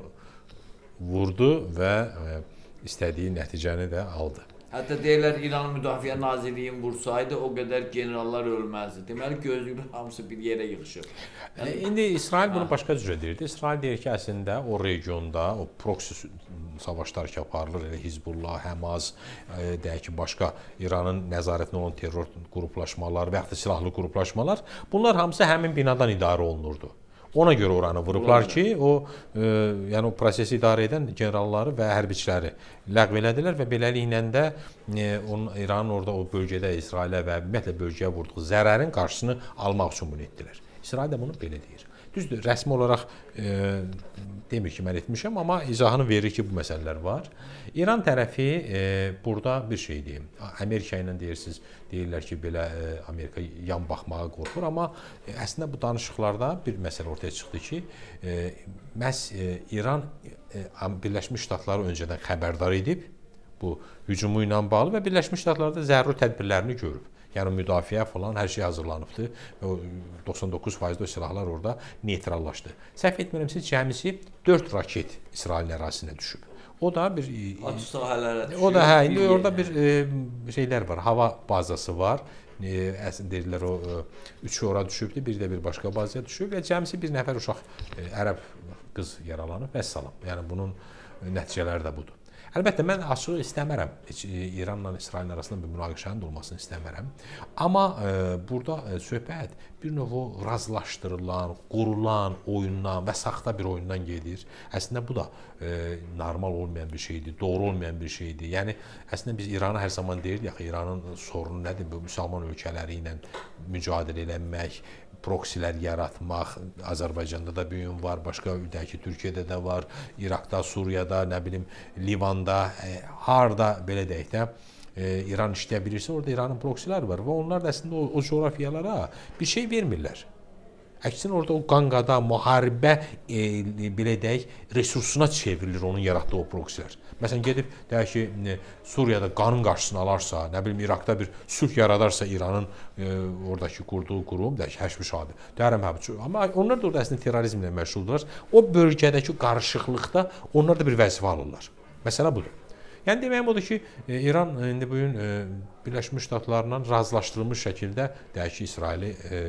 vurdu və e, istədiyi nəticəni də aldı. Hətta deyirlər İran Müdafiə Nazirliyinin vursaydı o qədər generallar ölməzdi. Deməli gözlüyü hamısı bir yerə yığışıb. Yəni, e, indi İsrail bunu başqa cürə deyirdi. İsrail deyir ki, əslində o regionda o proksi savaşlar ki aparılır, elə Hizbullah, Həmas, e, deyək ki, başqa İranın nəzarətində olan terror qruplaşmalar və ya da silahlı qruplaşmalar, bunlar hamısı həmin binadan idarə olunurdu. Ona görə oranı vurublar ki, o e, yəni o prosesi idarə edən generalları və hərbiçiləri ləğv elədilər və beləliklə də e, onun İranın orada o bölgədə İsrailə və ümumiyyətlə bölgəyə vurduğu zərərin qarşısını almaq üçün bunu etdilər. İsrail də bunu belə deyir. Düzdür, rəsmi olaraq e, demir ki, mən etmişəm, amma izahını verir ki, bu məsələlər var. İran tərəfi e, burada bir şey deyim. Amerika ilə deyirsiniz, deyirlər ki, belə e, Amerika yan baxmağa qorxur, amma e, əslində bu danışıqlarda bir məsələ ortaya çıxdı ki, e, məhz e, İran e, Birləşmiş Ştatları öncədən xəbərdar edib bu hücumu ilə bağlı və Birləşmiş Ştatlarda zəruri tədbirlərini görüb. Yəni müdafiə falan hər şey hazırlanıbdı və doxsan doqquz faiz də silahlar orada neytrallaşdı. Səhv etmirəmsə cəmisi dörd raket İsrailin ərazisinə düşüb. O da bir açıq sahələrə düşüb. O da hə, indi orada bir e, şeylər var, hava bazası var. E, əslində deyirlər o e, üçü ora düşübdü, bir də bir başqa bazaya düşüb və cəmisi bir nəfər uşaq e, ərəb qız yaralanıb və salam. Yəni bunun nəticələri də budur. Əlbəttə, mən açığı istəmərəm, heç İranla İsrailin arasında bir münaqişənin olmasını istəmərəm. Amma e, burada e, söhbət bir növ razılaşdırılan, qurulan oyundan və saxta bir oyundan gedir. Əslində bu da e, normal olmayan bir şeydir, doğru olmayan bir şeydir. Yəni, əslində biz İrana hər zaman deyirdik, yaxı İranın sorunu nədir? Bu müsəlman ölkələri ilə mücadilə eləmək, proksilər yaratmaq, Azərbaycanda da bir yön var, başqa ülkədəki Türkiyədə də var, İraqda, Suriyada, nə bilim, Livanda, e, harda belə deyək də e, İran işləyə bilirsə, orada İranın proksilər var və onlar da əslində o, o coğrafiyalara bir şey vermirlər. Əksinə orada o qanqada, müharibə e, belə deyək, resursuna çevrilir onun yaratdığı o proksilər. Məsələn, gedib, deyək ki, Suriyada qanın qarşısını alarsa, nə bilim, İraqda bir sülh yaradarsa İranın e, oradakı qurduğu qurum, deyək ki, Həşb-i Şabi, deyərəm həbçi. Amma onlar da orada əslində terrorizmlə məşğuldurlar. O bölgədəki qarışıqlıqda onlar da bir vəzifə alırlar. Məsələ budur. Yəni, deməyim odur ki, e, İran indi bugün e, Birləşmiş Ştatlarla razılaşdırılmış şəkildə, deyək ki, İsraili e,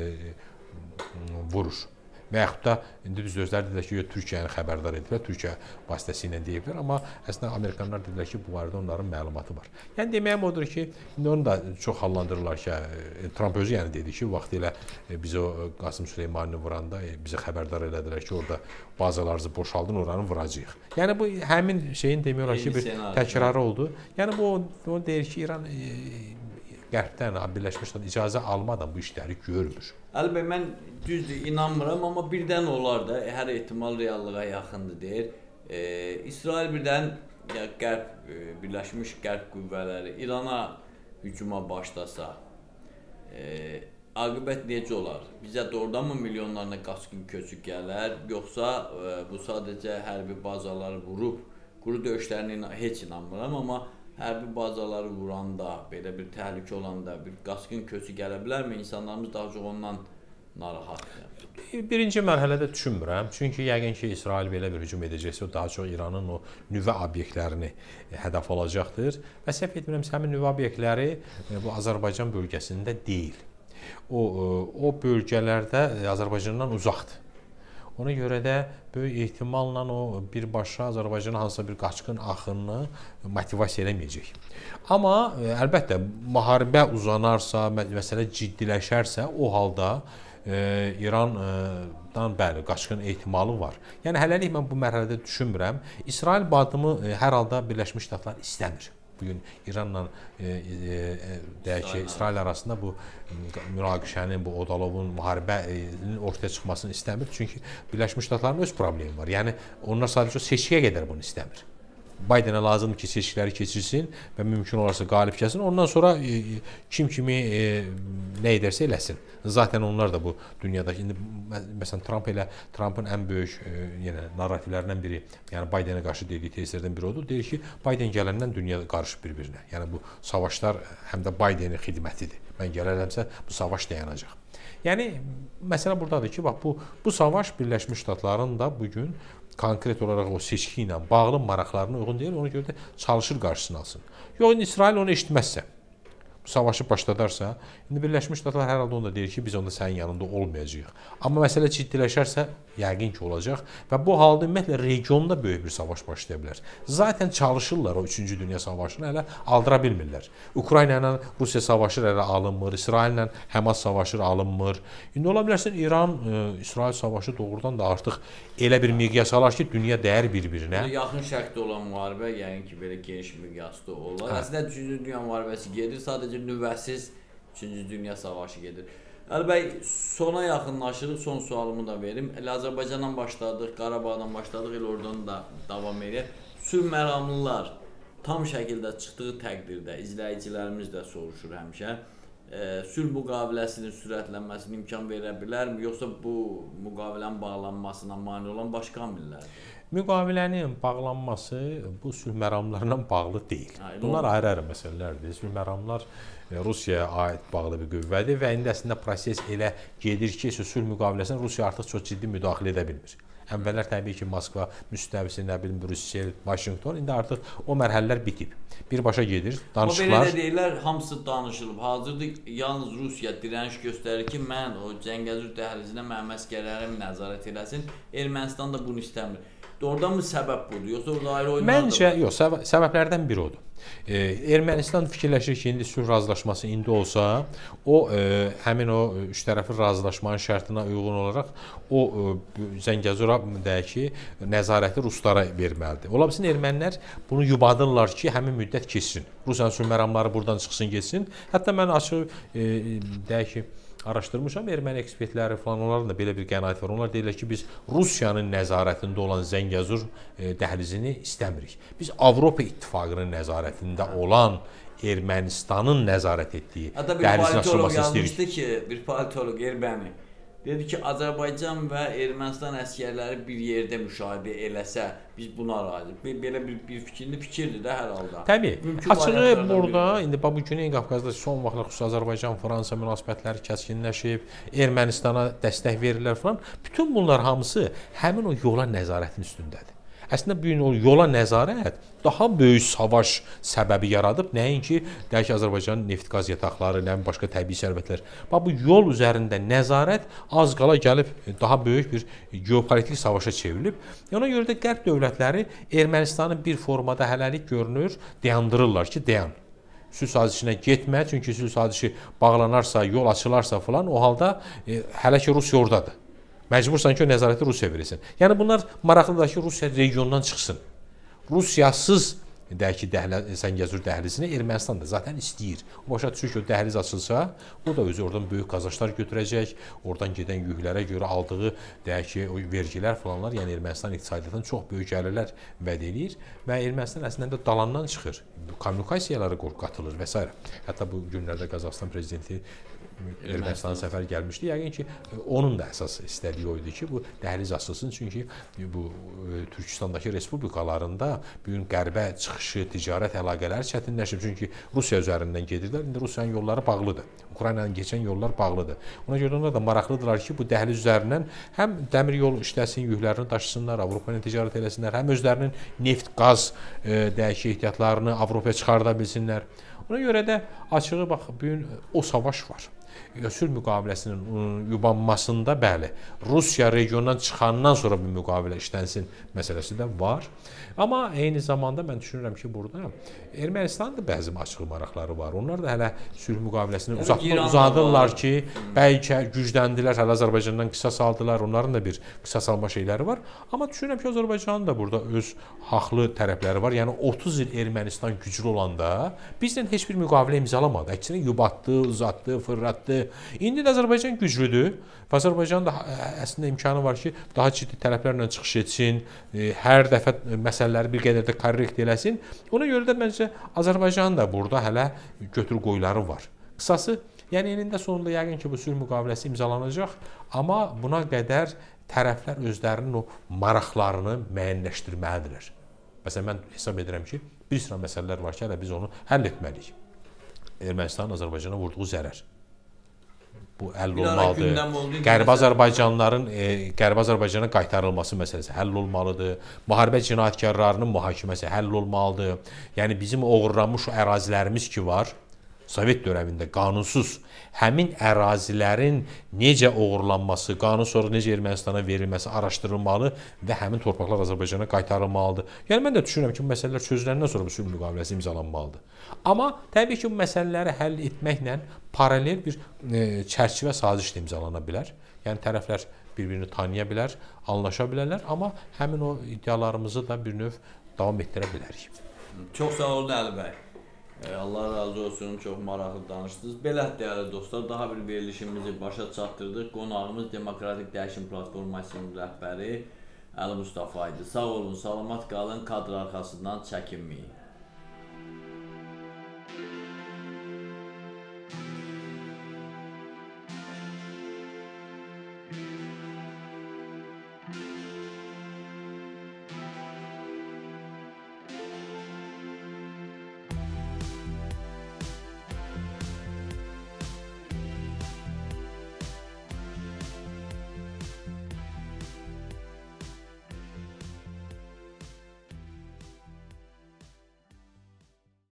vurur. Və yaxud da indi düz özləri dedilər ki, Türkiyəni xəbərdar ediblər, Türkiyə vasitəsilə deyiblər, amma əslində Amerikanlar dedilər ki, bu barədə onların məlumatı var. Yəni deməyim odur ki, indi onu da çox hallandırırlar ki, Trump özü yəni dedi ki, vaxtilə biz o Qasım Süleymanini vuranda bizə xəbərdar elədilər ki, orada bazalarınızı boşaldın, oranı vuracağıq. Yəni bu həmin şeyin demək olar ki, bir təkrarı oldu. Yəni bu o deyir ki, İran Qərbdən, Birləşmiş Ştatlar icazə almadan bu işləri görmür. Əlbəttə, mən düzdür, inanmıram, amma birdən olar da, hər ehtimal reallığa yaxındır deyir. E, İsrail birdən, ya, Qərb, e, Birləşmiş Qərb qüvvələri İrana hücuma başlasa, e, aqibət necə olar? Bizə doğrudan mı milyonlarla qaçqın köçü gələr, yoxsa e, bu sadəcə hərbi bazaları vurub, quru döyüşlərinə heç inanmıram, amma hərbi bazaları vuranda, belə bir təhlükə olanda bir qaçqın köçü gələ bilərmi? İnsanlarımız daha çox ondan narahatdır? Birinci mərhələdə düşünmürəm. Çünki yəqin ki, İsrail belə bir hücum edəcəksə, o daha çox İranın o nüvə obyektlərini hədəf alacaqdır. Və səhv etmirəmsə, həmin nüvə obyektləri bu Azərbaycan bölgəsində deyil. O, o bölgələrdə Azərbaycandan uzaqdır. Ona görə də böyük ehtimalla o birbaşa Azərbaycana hansısa bir qaçqın axınını motivasiya eləməyəcək. Amma əlbəttə, müharibə uzanarsa, məsələ ciddiləşərsə, o halda e, İrandan bəli, qaçqın ehtimalı var. Yəni, hələlik mən bu mərhələdə düşünmürəm. İsrail bu addımı e, hər halda Birləşmiş Ştatlar istəmir. Bugün İranla e, e, deyək ki, İsrail arasında bu münaqişənin, bu Odalovun müharibənin ortaya çıxmasını istəmir. Çünki Birləşmiş Ştatların öz problemi var. Yəni, onlar sadəcə seçkiyə qədər bunu istəmir. Bidenə lazımdır ki, seçkiləri keçirsin və mümkün olarsa qalib gəlsin. Ondan sonra e, kim kimi e, nə edərsə eləsin. Zaten onlar da bu dünyada, indi məsələn Trump elə Trumpın ən böyük e, yenə narrativlərindən biri, yəni Bidenə qarşı dediyi tezlərdən biri odur. Deyir ki, Biden gələndən dünya qarışıb bir-birinə. Yəni bu savaşlar həm də Bidenin xidmətidir. Mən gələrəmsə bu savaş dayanacaq. Yəni məsələ burdadır ki, bax bu bu savaş Birləşmiş Ştatların da bugün konkret olaraq o seçki ilə bağlı maraqlarına uyğun deyil, ona görə də çalışır qarşısını alsın. Yox, indi İsrail onu eşitməzsə, bu savaşı başladarsa, indi Birləşmiş Ştatlar hər halda onu da deyir ki, biz onda sənin yanında olmayacağıq. Amma məsələ ciddiləşərsə, yəqin ki, olacaq və bu halda ümumiyyətlə regionda böyük bir savaş başlaya bilər. Zaten çalışırlar o üçüncü Dünya Savaşını hələ aldıra bilmirlər. Ukrayna ilə Rusiya savaşır, hələ alınmır. İsrail ilə Həmas savaşır, alınmır. İndi ola bilərsən İran-İsrail savaşı doğrudan da artıq elə bir miqyas alır ki, dünya dəyər bir-birinə. Yaxın şərqdə olan müharibə, yəni ki, belə geniş miqyasda olar. Əslində üçüncü Dünya müharibəsi gedir, sadəcə nüvəsiz üçüncü Dünya Savaşı gedir. Əli bəy, sona yaxınlaşırıq, son sualımı da verim. Elə Azərbaycandan başladıq, Qarabağdan başladıq, elə oradan da davam edək. Sülh məramlılar tam şəkildə çıxdığı təqdirdə, izləyicilərimiz də soruşur həmişə, e, sülh müqaviləsinin sürətlənməsinə imkan verə bilərmi, yoxsa bu müqavilənin bağlanmasına mane olan başqa amillərdir? Müqavilənin bağlanması bu sülh məramlarla bağlı deyil. Bunlar ayrı-ayrı məsələlərdir. Sülh məramlar Rusiyaya aid bağlı bir qüvvədir və indi əslində proses elə gedir ki, sülh müqaviləsinə Rusiya artıq çox ciddi müdaxilə edə bilmir. Əvvəllər təbii ki, Moskva müstəvisi, nə bilim, Brüssel, Vaşinqton, indi artıq o mərhələlər bitib. Birbaşa gedir, danışıqlar. Amma belə də deyirlər, hamısı danışılıb. Hazırda yalnız Rusiya dirəniş göstərir ki, mən o Zəngəzur dəhlizinə mənim əsgərlərim nəzarət eləsin. Ermənistan da bunu istəmir. Doğrudan mı səbəb budur, yoxsa orada ayrı oyunlar da var? Məncə, yox, səbəb, səbəblərdən biri odur. E, Ermənistan fikirləşir ki, indi sülh razılaşması indi olsa, o e, həmin o üç tərəfli razılaşmanın şərtinə uyğun olaraq o e, Zəngəzura deyək ki, nəzarəti ruslara verməlidir. Ola bilsin ermənilər bunu yubadırlar ki, həmin müddət keçsin. Rusiyanın sülh məramları buradan çıxsın, geçsin. Hətta mən açıq e, deyək ki, araşdırmışam, erməni ekspertləri falan, onların da belə bir qənaəti var. Onlar deyirlər ki, biz Rusiyanın nəzarətində olan Zəngəzur e, dəhlizini istəmirik. Biz Avropa İttifaqının nəzarətində olan Ermənistanın nəzarət etdiyi dəhlizin açılmasını istəyirik. Yazmışdı ki, bir politolog erməni dedi ki, Azərbaycan və Ermənistan əsgərləri bir yerdə müşahidə eləsə, biz buna razıyıq. Belə bir, bir fikirli fikirdir də hər halda. Təbii. Açığı burada, indi bu Güney Qafqazda son vaxtlar xüsusi Azərbaycan-Fransa münasibətləri kəskinləşib, Ermənistana dəstək verirlər falan. Bütün bunlar hamısı həmin o yola nəzarətin üstündədir. Əslində, bu gün o yola nəzarət daha böyük savaş səbəbi yaradıb. Nəinki, deyək ki, Azərbaycanın neft-qaz yataqları, nəmin başqa təbii sərvətlər. Bax, bu yol üzərində nəzarət az qala gəlib daha böyük bir geopolitik savaşa çevrilib. Ona görə də Qərb dövlətləri Ermənistanı bir formada hələlik görünür, dayandırırlar ki, dayan. Sülh sazişinə getmə, çünki sülh sazişi bağlanarsa, yol açılarsa falan, o halda e, hələ ki, Rusiya oradadır. Məcbursan ki, o nəzarəti Rusiya verilsin. Yəni, bunlar maraqlıdır ki, Rusiya regiondan çıxsın. Rusiyasız, deyək ki, Zəngəzur dəhlizini Ermənistan da zaten istəyir. O başa düşür ki, o dəhliz açılsa, o da özü oradan böyük qazançlar götürəcək. Oradan gedən yüklərə görə aldığı, deyək ki, o vergilər falanlar, yəni Ermənistan iqtisadiyyatından çox böyük gəlirlər vəd edir və Ermənistan əslində də dalandan çıxır. Kommunikasiyaları qatılır və s. Hətta bu günlərdə Qazaxıstan prezidenti Ermənistana səfər gəlmişdi. Yəqin ki, onun da əsas istədiyi o idi ki, bu dəhliz açılsın. Çünki bu Türkistandakı respublikalarında bu gün qərbə çıxışı, ticarət əlaqələri çətinləşib. Çünki Rusiya üzərindən gedirlər. İndi Rusiyanın yolları bağlıdır. Ukraynanın keçən yollar bağlıdır. Ona görə onlar da maraqlıdırlar ki, bu dəhliz üzərindən həm dəmir yolu işləsin, yüklərini daşısınlar, Avropa ilə ticarət eləsinlər, həm özlərinin neft, qaz dəyişik ehtiyatlarını Avropaya çıxarda bilsinlər. Ona görə də açığı bax, bu gün o savaş var. Sülh müqaviləsinin yubanmasında bəli, Rusiya regiondan çıxandan sonra bir müqavilə işlənsin məsələsi də var. Amma eyni zamanda mən düşünürəm ki, burada Ermənistanın da bəzi açıq maraqları var. Onlar da hələ sülh müqaviləsini uzatma, uzadırlar ki, bəlkə gücləndilər, hələ Azərbaycandan qisas aldılar, onların da bir qisas alma şeyləri var. Amma düşünürəm ki, Azərbaycanın da burada öz haqlı tərəfləri var. Yəni otuz il Ermənistan güclü olanda bizlə heç bir müqavilə imzalamadı. Əksinə yubatdı, uzatdı, fırlatdı. İndi də Azərbaycan güclüdür. Azərbaycanın da əslində imkanı var ki, daha ciddi tərəflərlə çıxış etsin, hər dəfə məsələləri bir qədər də korrekt eləsin. Ona görə də məncə Azərbaycanın da burada hələ götür-qoyları var. Qısası, yəni enində sonunda yəqin ki, bu sülh müqaviləsi imzalanacaq, amma buna qədər tərəflər özlərinin o maraqlarını müəyyənləşdirməlidirlər. Məsələn, mən hesab edirəm ki, bir sıra məsələlər var ki, hələ biz onu həll etməliyik. Ermənistanın Azərbaycana vurduğu zərər. Bu həll olmalıdır. Qərbi Azərbaycanlıların e, Qərbi Azərbaycana qaytarılması məsələsi həll olmalıdır. Müharibə cinayətkarlarının mühakiməsi həll olmalıdır. Yəni bizim oğurlanmış ərazilərimiz ki var, Sovet dövründə qanunsuz həmin ərazilərin necə oğurlanması, qanun sonra necə Ermənistana verilməsi araşdırılmalı və həmin torpaqlar Azərbaycana qaytarılmalıdır. Yəni mən də düşünürəm ki, bu məsələlər çözüləndən sonra bu sülh müqaviləsi imzalanmalıdır. Amma təbii ki, bu məsələləri həll etməklə paralel bir e, çərçivə saziş də imzalana bilər. Yəni tərəflər bir-birini tanıya bilər, anlaşa bilərlər, amma həmin o iddialarımızı da bir növ davam etdirə bilərik. Çox sağ olun Əli bəy. Allah razı olsun, çox maraqlı danışdınız. Belə dəyərli dostlar, daha bir verilişimizi başa çatdırdıq. Qonağımız Demokratik Dəyişim Platformasının rəhbəri Əli Mustafa idi. Sağ olun, salamat qalın, kadr arxasından çəkinməyin.